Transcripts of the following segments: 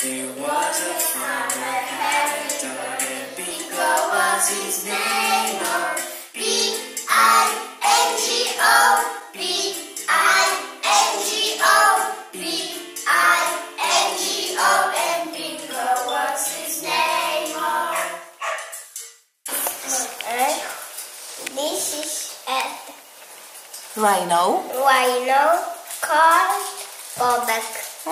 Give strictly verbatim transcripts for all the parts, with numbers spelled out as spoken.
There was a farmer had a dog, and Bingo was his name. Oh, B I N G O, B I N G O, B I N G O, and Bingo was his name. Oh. This is a Rhino. rhino called Bobek.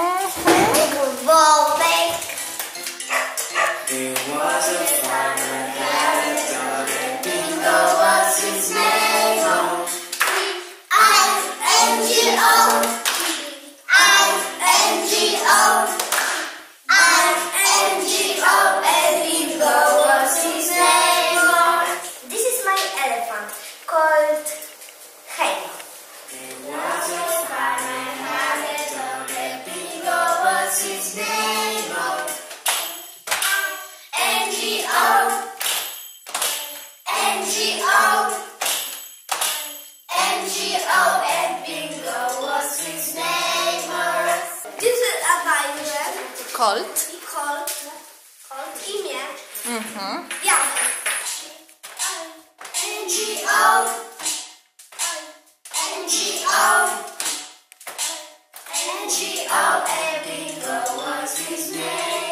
Bobek. There was a farmer had a dog, and Bingo was his name. Oh, I N G O. I N G O. I N G O. And Bingo was his name. This is my elephant called Halo. there was a farmer had a dog, and Bingo was his name. Oh, N G O. N G O. N G O. And Bingo was his name. This is a violin Colt. called, called imię. Mhm. Janek. N G O. N G O. N G O. And Bingo was his name.